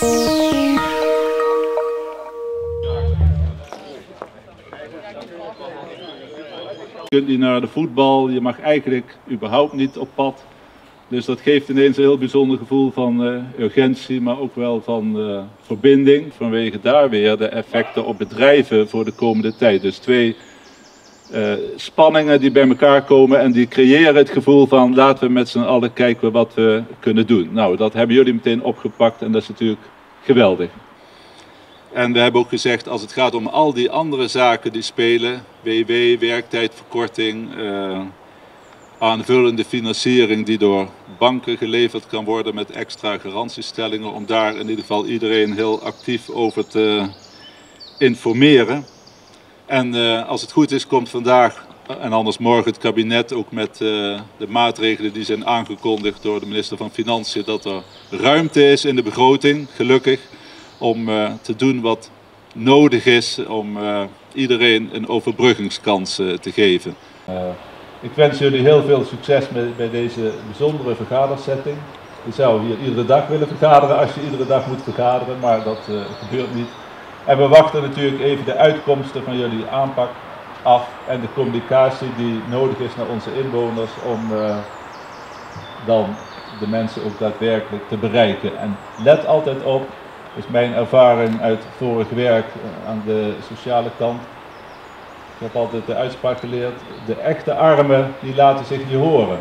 Je kunt niet naar de voetbal, je mag eigenlijk überhaupt niet op pad. Dus dat geeft ineens een heel bijzonder gevoel van urgentie, maar ook wel van verbinding. Vanwege daar weer de effecten op bedrijven voor de komende tijd. Dus twee spanningen die bij elkaar komen en die creëren het gevoel van laten we met z'n allen kijken wat we kunnen doen. Nou, dat hebben jullie meteen opgepakt en dat is natuurlijk geweldig. En we hebben ook gezegd, als het gaat om al die andere zaken die spelen, WW, werktijdverkorting, aanvullende financiering die door banken geleverd kan worden met extra garantiestellingen, om daar in ieder geval iedereen heel actief over te informeren. En als het goed is komt vandaag en anders morgen het kabinet ook met de maatregelen die zijn aangekondigd door de minister van Financiën, dat er ruimte is in de begroting, gelukkig, om te doen wat nodig is om iedereen een overbruggingskans te geven. Ik wens jullie heel veel succes bij deze bijzondere vergadersetting. Je zou hier iedere dag willen vergaderen als je iedere dag moet vergaderen, maar dat gebeurt niet. En we wachten natuurlijk even de uitkomsten van jullie aanpak af en de communicatie die nodig is naar onze inwoners om dan de mensen ook daadwerkelijk te bereiken. En let altijd op, dat is mijn ervaring uit vorig werk aan de sociale kant. Ik heb altijd de uitspraak geleerd, de echte armen die laten zich niet horen.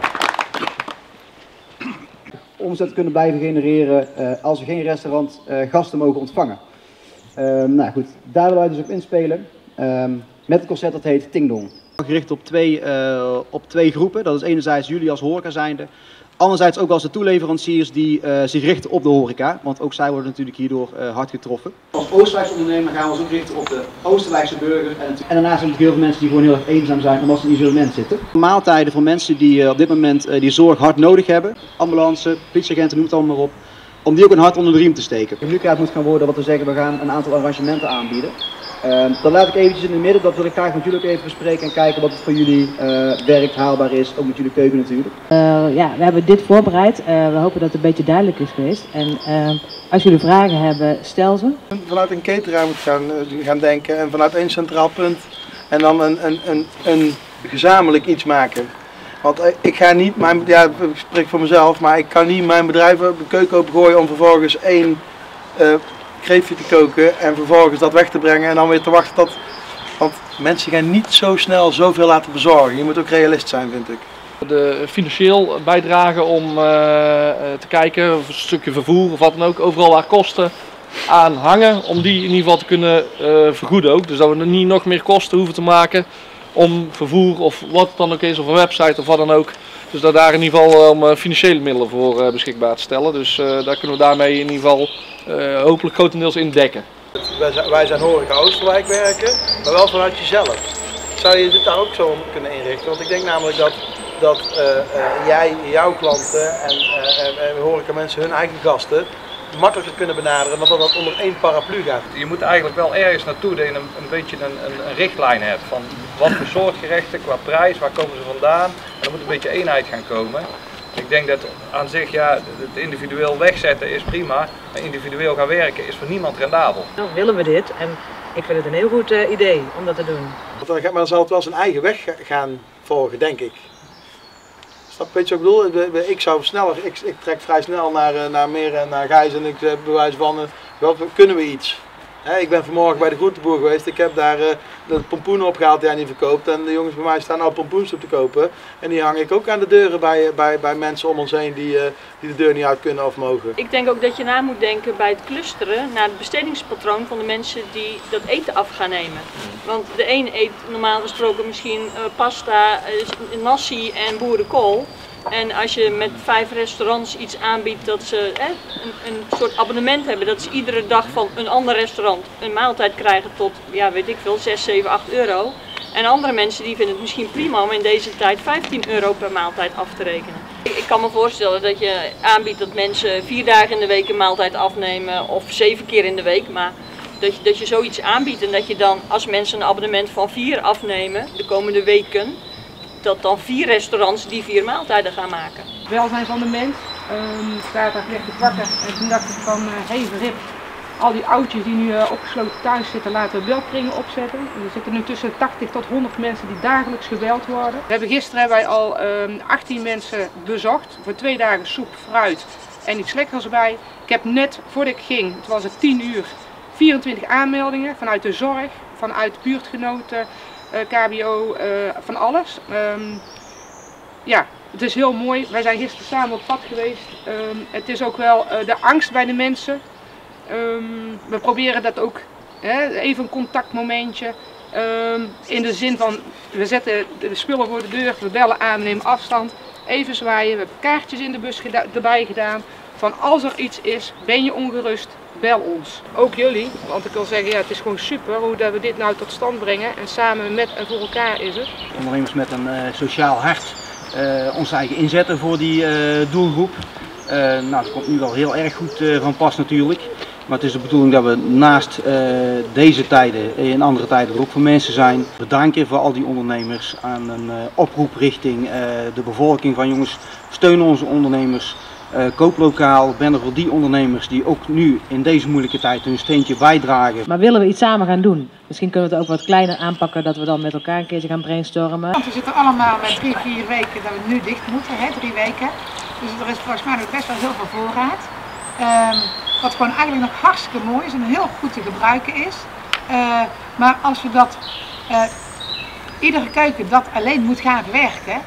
Omzet kunnen blijven genereren als we geen restaurant gasten mogen ontvangen. Nou goed, daar willen wij dus op inspelen met het concept dat heet Ting Dong. Gericht op twee groepen, dat is enerzijds jullie als horeca zijnde. Anderzijds ook als de toeleveranciers die zich richten op de horeca, want ook zij worden natuurlijk hierdoor hard getroffen. Als Oostenrijkse ondernemer gaan we ons ook richten op de Oostenrijkse burger. En daarnaast zijn er heel veel mensen die gewoon heel erg eenzaam zijn omdat ze in isolement zitten. Maaltijden voor mensen die op dit moment die zorg hard nodig hebben, ambulance, politieagenten, noem het allemaal maar op, om die ook een hart onder de riem te steken. De nu moet gaan worden wat we zeggen, we gaan een aantal arrangementen aanbieden. Dat laat ik eventjes in het midden, dat wil ik graag met jullie ook even bespreken en kijken wat het voor jullie werkt, haalbaar is, ook met jullie keuken natuurlijk. Ja, we hebben dit voorbereid. We hopen dat het een beetje duidelijk is geweest. En als jullie vragen hebben, stel ze. Vanuit een cateraar moet gaan denken en vanuit één centraal punt en dan een gezamenlijk iets maken. Want ik ga niet, ik spreek voor mezelf, maar ik kan niet mijn bedrijf de keuken opengooien om vervolgens één kreefje te koken en vervolgens dat weg te brengen en dan weer te wachten tot... Want mensen gaan niet zo snel zoveel laten bezorgen. Je moet ook realist zijn, vind ik. Financieel bijdragen om te kijken of een stukje vervoer of wat dan ook, overal waar kosten aan hangen, om die in ieder geval te kunnen vergoeden ook. Dus dat we er niet nog meer kosten hoeven te maken om vervoer of wat het dan ook is, of een website of wat dan ook. Dus dat daar in ieder geval om financiële middelen voor beschikbaar te stellen. Dus daar kunnen we daarmee in ieder geval hopelijk grotendeels in dekken. Wij zijn horeca Oosterwijk werken, maar wel vanuit jezelf. Zou je dit daar ook zo kunnen inrichten? Want ik denk namelijk dat jij, jouw klanten en horeca mensen, hun eigen gasten, makkelijker kunnen benaderen dan dat dat onder één paraplu gaat. Je moet eigenlijk wel ergens naartoe dat je een beetje een richtlijn hebt van wat voor soort gerechten, qua prijs, waar komen ze vandaan. En er moet een beetje eenheid gaan komen. Ik denk dat aan zich, ja, het individueel wegzetten is prima, maar individueel gaan werken is voor niemand rendabel. Nou willen we dit en ik vind het een heel goed idee om dat te doen. Maar dan zal het wel zijn eigen weg gaan volgen, denk ik. Snap je wat ik bedoel? Ik zou sneller, ik trek vrij snel naar Meer en naar Gijs en ik bewijs van, kunnen we iets? Ik ben vanmorgen bij de groenteboer geweest, ik heb daar de pompoenen opgehaald die hij niet verkoopt en de jongens bij mij staan al pompoensoep te kopen. En die hang ik ook aan de deuren bij mensen om ons heen die de deur niet uit kunnen of mogen. Ik denk ook dat je na moet denken bij het clusteren naar het bestedingspatroon van de mensen die dat eten af gaan nemen. Want de een eet normaal gesproken misschien pasta, nasi en boerenkool. En als je met 5 restaurants iets aanbiedt dat ze een soort abonnement hebben, dat ze iedere dag van een ander restaurant een maaltijd krijgen tot, ja weet ik veel, 6, 7, 8 euro. En andere mensen die vinden het misschien prima om in deze tijd 15 euro per maaltijd af te rekenen. Ik kan me voorstellen dat je aanbiedt dat mensen 4 dagen in de week een maaltijd afnemen of 7 keer in de week. Maar dat je zoiets aanbiedt en dat je dan als mensen een abonnement van 4 afnemen de komende weken, dat dan 4 restaurants die 4 maaltijden gaan maken. Welzijn van de mens, Daar werd ik wakker en toen dacht ik van, hey verrip, al die oudjes die nu opgesloten thuis zitten, laten we belkringen opzetten. Er zitten nu tussen 80 tot 100 mensen die dagelijks gebeld worden. Gisteren hebben wij al 18 mensen bezocht voor 2 dagen soep, fruit en iets lekkers erbij. Ik heb net, voordat ik ging, het was het 10 uur, 24 aanmeldingen vanuit de zorg, vanuit buurtgenoten, KBO, van alles. Ja, het is heel mooi. Wij zijn gisteren samen op pad geweest. Het is ook wel de angst bij de mensen. We proberen dat ook, even een contactmomentje. In de zin van, we zetten de spullen voor de deur, we bellen aan, we nemen afstand. Even zwaaien, we hebben kaartjes in de bus erbij gedaan. Van als er iets is, ben je ongerust, bel ons. Ook jullie, want ik wil zeggen, ja, het is gewoon super hoe dat we dit nou tot stand brengen. En samen met en voor elkaar is het. Ondernemers met een sociaal hart ons eigen inzetten voor die doelgroep. Nou, dat komt nu wel heel erg goed van pas natuurlijk. Maar het is de bedoeling dat we naast deze tijden in andere tijden er ook voor mensen zijn. Bedanken voor al die ondernemers aan een oproep richting de bevolking van jongens, steun onze ondernemers. Koop lokaal, ben er voor die ondernemers die ook nu in deze moeilijke tijd hun steentje bijdragen. Maar willen we iets samen gaan doen? Misschien kunnen we het ook wat kleiner aanpakken, dat we dan met elkaar een keertje gaan brainstormen. Want we zitten allemaal met 3-4 weken dat we nu dicht moeten, 3 weken. Dus er is volgens mij nog best wel heel veel voorraad. Wat gewoon eigenlijk nog hartstikke mooi is en heel goed te gebruiken is. Maar als we dat, iedere keuken dat alleen moet gaan verwerken,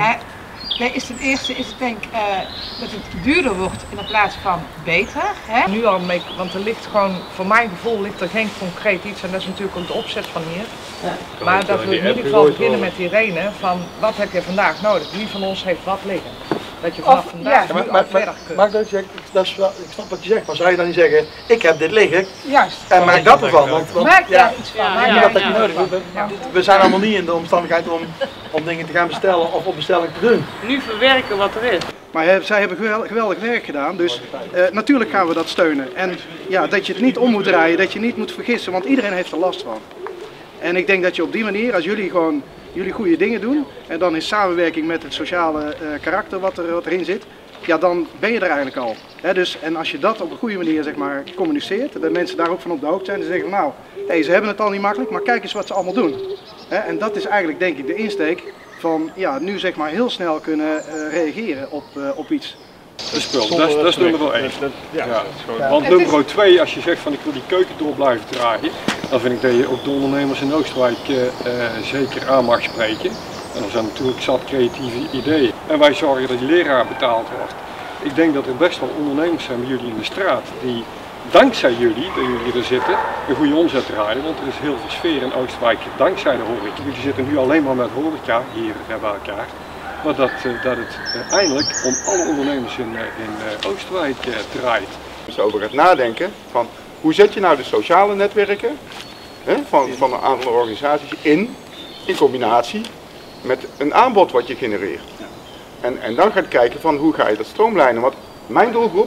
ten eerste is het denk dat het duurder wordt in plaats van beter. Hè? Nu al mee, want er ligt gewoon, voor mijn gevoel ligt er geen concreet iets en dat is natuurlijk ook de opzet van hier. Ja. Maar dat we in ieder geval beginnen met Irene van wat heb je vandaag nodig? Wie van ons heeft wat liggen? Dat je vanaf vandaag ja, maar verder kunt. Maar dat ik snap wat je zegt, maar zou je dan niet zeggen, ik heb dit liggen Juist. En maak dat ervan? Want maak daar iets van. Dat je nodig hebt. We zijn allemaal niet in de omstandigheid om dingen te gaan bestellen of op bestelling te doen. Nu verwerken wat er is. Maar zij hebben geweldig werk gedaan, dus natuurlijk gaan we dat steunen. En ja, dat je het niet om moet draaien, dat je niet moet vergissen, want iedereen heeft er last van. En ik denk dat je op die manier, als jullie gewoon jullie goede dingen doen en dan in samenwerking met het sociale karakter wat erin zit, ja, dan ben je er eigenlijk al. Dus, en als je dat op een goede manier zeg maar, communiceert, dat mensen daar ook van op de hoogte zijn en zeggen van nou, ze hebben het al niet makkelijk, maar kijk eens wat ze allemaal doen. En dat is eigenlijk denk ik de insteek van ja, nu zeg maar heel snel kunnen reageren op iets. De spul, dat is nummer 1. Want nummer 2, als je zegt van ik wil die keuken door blijven dragen, dan vind ik dat je ook de ondernemers in Oosterwijk zeker aan mag spreken. En er zijn natuurlijk zat creatieve ideeën. En wij zorgen dat die leraar betaald wordt. Ik denk dat er best wel ondernemers zijn bij jullie in de straat die dankzij jullie, dat jullie er zitten, een goede omzet draaien. Want er is heel veel sfeer in Oosterwijk dankzij de horeca. Jullie zitten nu alleen maar met horeca hier bij elkaar. Maar dat het eindelijk om alle ondernemers in Oosterwijk draait. Dus over het nadenken van hoe zet je nou de sociale netwerken van een aantal organisaties in combinatie met een aanbod wat je genereert. En dan gaat kijken van hoe ga je dat stroomlijnen. Want mijn doelgroep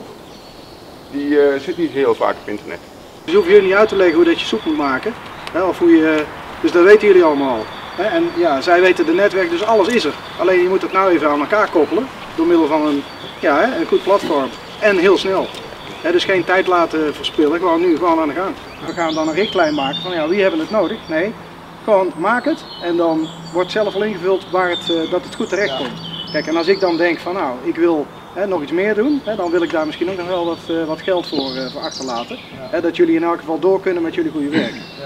die zit niet heel vaak op internet. Dus hoef je niet uit te leggen hoe dat je soep moet maken. Of hoe je, dus dat weten jullie allemaal. En ja, zij weten de netwerk, dus alles is er. Alleen je moet het nou even aan elkaar koppelen door middel van een goed platform en heel snel. Dus geen tijd laten verspillen, gewoon nu gewoon aan de gang. We gaan dan een richtlijn maken van ja, wie hebben het nodig? Nee, gewoon maak het en dan wordt zelf al ingevuld waar dat het goed terecht komt. Kijk, en als ik dan denk van nou, ik wil nog iets meer doen, dan wil ik daar misschien ook nog wel wat geld voor achterlaten. Dat jullie in elk geval door kunnen met jullie goede werk.